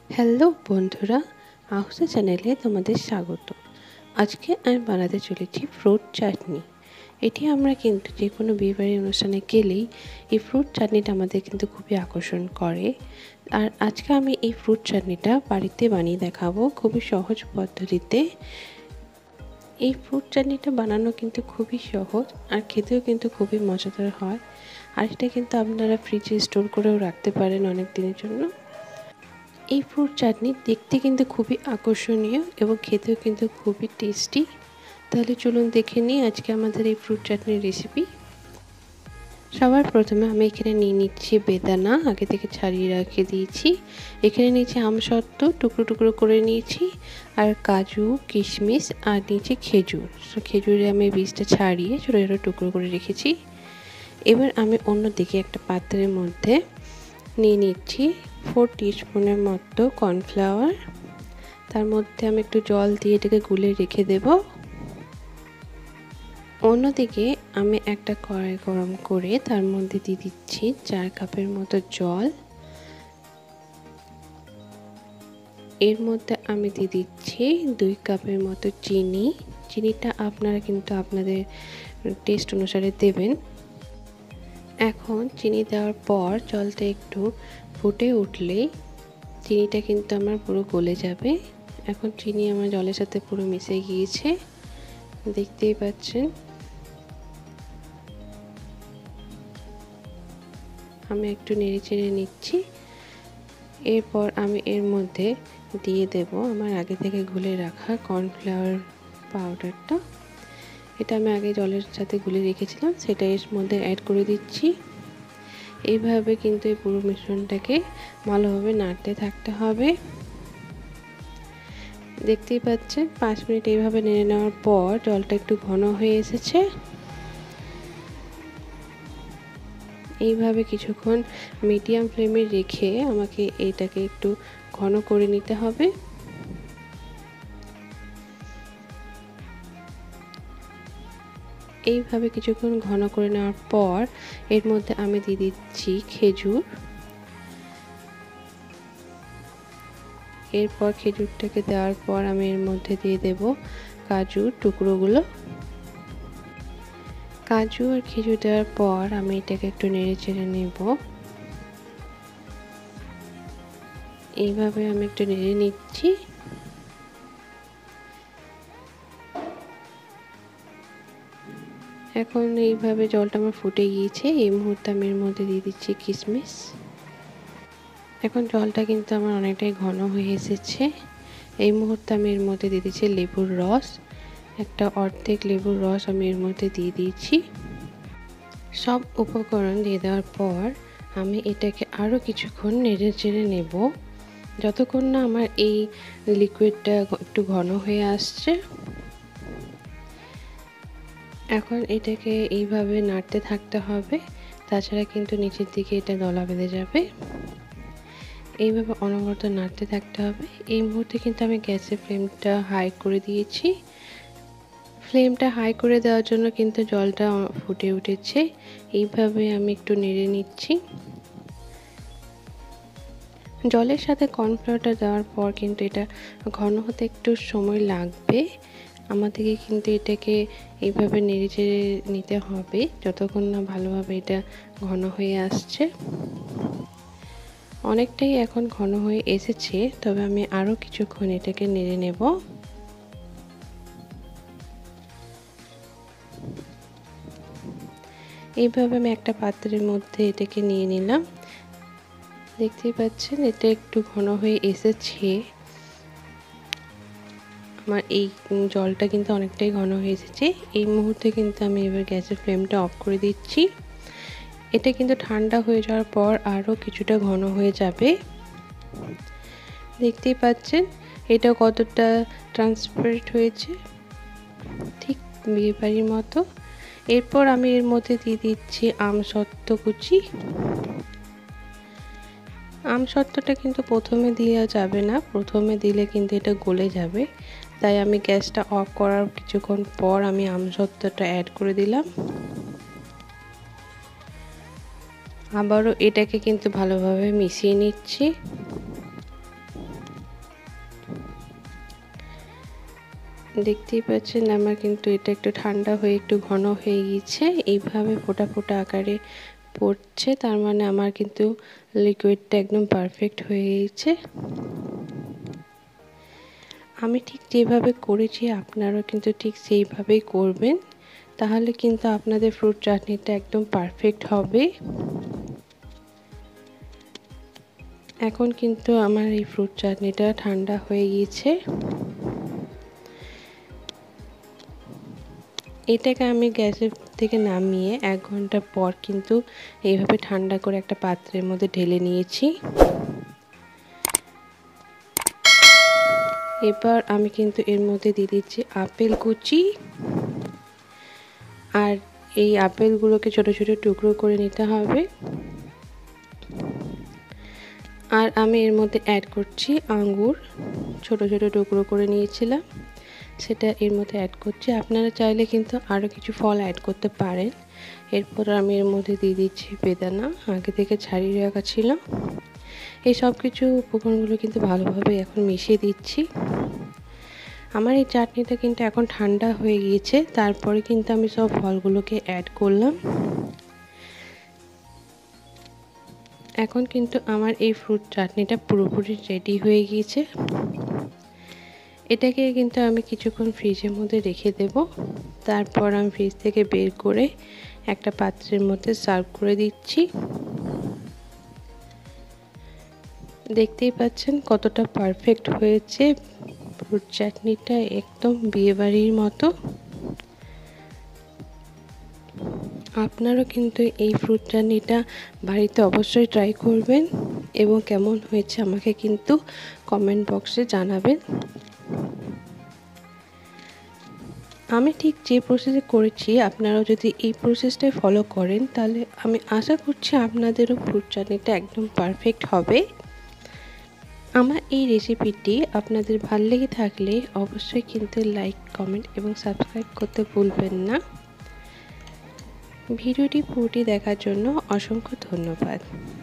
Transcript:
Hello বন্ধুরা, Ahsa চ্যানেলে তোমাদের স্বাগত। আজকে আমি বানাতে চলেছি ফ্রুট চাটনি। এটি আমরা কিন্তু যে কোনো বিয়েবাড়ির অনুষ্ঠানে গেলেই এই ফ্রুট চাটনিটা আমাদের কিন্তু খুবই আকর্ষণ করে। আর আজকে আমি এই ফ্রুট চাটনিটা বাড়িতে বানিয়ে দেখাবো খুবই সহজ পদ্ধতিতে। এই ফ্রুট চাটনিটা বানানো কিন্তু খুবই সহজ আর খেতেও কিন্তু খুবই মজাদার হয়। আর এটা কিন্তু আপনারা ফ্রিজে স্টোর করেও রাখতে পারেন অনেক দিনের জন্য। এই ফ্রুট চাটনি দেখতে কিন্তু খুবই আকর্ষণীয় এবং খেতেও কিন্তু খুবই টেস্টি। তাহলে চলুন দেখে নিই আজকে আমাদের এই ফ্রুট চাটনির রেসিপি। সবার প্রথমে আমি এখানে নিয়ে নিচ্ছি বেদানা, আগে থেকে ছাড়িয়ে রেখে দিয়েছি। এখানে নিয়েছি আমসত্ত্ব টুকরো টুকরো করে নিয়েছি, আর কাজু কিশমিশ, আর নিয়েছি খেজুর। খেজুরে আমি বীজটা ছাড়িয়ে ছোটো ছোটো টুকরো করে রেখেছি। এবার আমি অন্যদিকে একটা পাত্রের মধ্যে নিয়ে নিচ্ছি 4 টিস্পুনের মতো কর্নফ্লাওয়ার। তার মধ্যে আমি একটু জল দিয়ে এটাকে গুলে রেখে দেব। অন্যদিকে আমি একটা কড়াই গরম করে তার মধ্যে দিয়ে দিচ্ছি 4 কাপের মতো জল। এর মধ্যে আমি দিয়ে দিচ্ছি 2 কাপের মতো চিনি। চিনিটা আপনারা কিন্তু আপনাদের টেস্ট অনুসারে দেবেন। এখন চিনি দেওয়ার পর জলটা একটু ফুটে উঠলেই চিনিটা কিন্তু আমার পুরো গলে যাবে। এখন চিনি আমার জলের সাথে পুরো মিশে গিয়েছে, দেখতেই পাচ্ছেন। আমি একটু নেড়ে চেড়ে নিচ্ছি। এরপর আমি এর মধ্যে দিয়ে দেব আমার আগে থেকে গুলে রাখা কর্নফ্লাওয়ার পাউডারটা। এটা আমি আগে জলের সাথে গুলে রেখেছিলাম, সেটা এর মধ্যে অ্যাড করে দিচ্ছি। এইভাবে কিন্তু এই পুরো মিশ্রণটাকে ভালোভাবে নাড়তে থাকতে হবে। দেখতেই পাচ্ছেন 5 মিনিট এইভাবে নেড়ে নেওয়ার পর জলটা একটু ঘন হয়ে এসেছে। এইভাবে কিছুক্ষণ মিডিয়াম ফ্লেমে রেখে আমাকে এটাকে একটু ঘন করে নিতে হবে। এইভাবে কিছুক্ষণ ঘন করে নেওয়ার পর এর মধ্যে আমি দিয়ে দিচ্ছি খেজুর। এরপর খেজুরটাকে দেওয়ার পর আমি এর মধ্যে দিয়ে দেব কাজুর টুকরোগুলো। কাজু আর খেজুর দেওয়ার পর আমি এটাকে একটু নেড়ে চেড়ে নেব। এইভাবে আমি একটু নেড়ে নিচ্ছি। এখন এইভাবে জলটা আমার ফুটে গিয়েছে। এই মুহূর্তে আমি এর মধ্যে দিয়ে দিচ্ছি কিশমিশ। এখন জলটা কিন্তু আমার অনেকটাই ঘন হয়ে এসেছে। এই মুহূর্তে আমি এর মধ্যে দিয়ে দিচ্ছি লেবুর রস। একটা অর্ধেক লেবুর রস আমি এর মধ্যে দিয়ে দিয়েছি। সব উপকরণ দিয়ে দেওয়ার পর আমি এটাকে আরও কিছুক্ষণ নেড়ে চেড়ে নেব, যতক্ষণ না আমার এই লিকুইডটা একটু ঘন হয়ে আসছে। এখন এটাকে এইভাবে নাড়তে থাকতে হবে, তাছাড়া কিন্তু নিচের দিকে এটা দলা বেঁধে যাবে। এইভাবে অনবরত নাড়তে থাকতে হবে। এই মুহূর্তে কিন্তু আমি গ্যাসের ফ্লেমটা হাই করে দিয়েছি। ফ্লেমটা হাই করে দেওয়ার জন্য কিন্তু জলটা ফুটে উঠেছে। এইভাবে আমি একটু নেড়ে নিচ্ছি। জলের সাথে কর্নফ্লাওয়ারটা দেওয়ার পর কিন্তু এটা ঘন হতে একটু সময় লাগবে। আমাদেরকে কিন্তু এটাকে এইভাবে নেড়ে চেড়ে নিতে হবে যতক্ষণ না ভালোভাবে এটা ঘন হয়ে আসছে। অনেকটাই এখন ঘন হয়ে এসেছে, তবে আমি আরও কিছুক্ষণ এটাকে নেড়ে নেব। এইভাবে আমি একটা পাত্রের মধ্যে এটাকে নিয়ে নিলাম। দেখতেই পাচ্ছেন এটা একটু ঘন হয়ে এসেছে। আমার এই জলটা কিন্তু অনেকটাই ঘন হয়ে এসেছে। এই মুহূর্তে কিন্তু আমি এবার গ্যাসের ফ্লেমটা অফ করে দিচ্ছি। এটা কিন্তু ঠান্ডা হয়ে যাওয়ার পর আরও কিছুটা ঘন হয়ে যাবে। দেখতেই পাচ্ছেন এটা কতটা ট্রান্সপারেন্ট হয়েছে, ঠিক বিয়েবাড়ির মতো। এরপর আমি এর মধ্যে দিয়ে দিচ্ছি আমসত্ত্ব কুচি। আমসত্ত্বটা কিন্তু প্রথমে দেওয়া যাবে না, প্রথমে দিলে কিন্তু এটা গলে যাবে। তাই আমি গ্যাসটা অফ করার কিছুক্ষণ পর আমি আমসত্ত্বটা অ্যাড করে দিলাম। আবারও এটাকে কিন্তু ভালোভাবে মিশিয়ে নিচ্ছি। দেখতেই পাচ্ছেন আমার কিন্তু এটা একটু ঠান্ডা হয়ে একটু ঘন হয়ে গিয়েছে, এইভাবে ফোঁটা ফোঁটা আকারে পড়ছে, তার মানে আমার কিন্তু লিকুইডটা একদম পারফেক্ট হয়ে গিয়েছে। আমি ঠিক যেভাবে করেছি আপনারাও কিন্তু ঠিক সেইভাবেই করবেন, তাহলে কিন্তু আপনাদের ফ্রুট চাটনিটা একদম পারফেক্ট হবে। এখন কিন্তু আমার এই ফ্রুট চাটনিটা ঠান্ডা হয়ে গিয়েছে। এটাকে আমি গ্যাসের থেকে নামিয়ে 1 ঘন্টা পর কিন্তু এইভাবে ঠান্ডা করে একটা পাত্রের মধ্যে ঢেলে নিয়েছি। এবার আমি কিন্তু এর মধ্যে দিয়ে দিচ্ছি আপেল কুচি, আর এই আপেলগুলোকে ছোট ছোট টুকরো করে নিতে হবে। আর আমি এর মধ্যে অ্যাড করছি আঙ্গুর, ছোট ছোট টুকরো করে নিয়েছিলাম, সেটা এর মধ্যে অ্যাড করছি। আপনারা চাইলে কিন্তু আরও কিছু ফল অ্যাড করতে পারেন। এরপর আমি এর মধ্যে দিয়ে দিচ্ছি বেদানা, আগে থেকে ছাড়িয়ে রাখা ছিল। এই সব কিছু উপকরণগুলো কিন্তু ভালোভাবে এখন মিশিয়ে দিচ্ছি। আমার এই চাটনিটা কিন্তু এখন ঠান্ডা হয়ে গিয়েছে, তারপরে কিন্তু আমি সব ফলগুলোকে অ্যাড করলাম। এখন কিন্তু আমার এই ফ্রুট চাটনিটা পুরোপুরি রেডি হয়ে গিয়েছে। এটাকে কিন্তু আমি কিছুক্ষণ ফ্রিজের মধ্যে রেখে দেব, তারপর আমি ফ্রিজ থেকে বের করে একটা পাত্রের মধ্যে সার্ভ করে দিচ্ছি। দেখতেই পাচ্ছেন কতটা পারফেক্ট হয়েছে ফ্রুট চাটনিটা, একদম বিয়েবাড়ির মতো। আপনারাও কিন্তু এই ফ্রুট চাটনিটা বাড়িতে অবশ্যই ট্রাই করবেন এবং কেমন হয়েছে আমাকে কিন্তু কমেন্ট বক্সে জানাবেন। আমি ঠিক যে প্রসেসে করেছি আপনারাও যদি এই প্রসেসটাই ফলো করেন, তাহলে আমি আশা করছি আপনাদেরও ফ্রুট চাটনিটা একদম পারফেক্ট হবে। আমার এই রেসিপিটি আপনাদের ভালো লেগে থাকলে অবশ্যই কিন্তু লাইক, কমেন্ট এবং সাবস্ক্রাইব করতে ভুলবেন না। ভিডিওটি পুরোটি দেখার জন্য অসংখ্য ধন্যবাদ।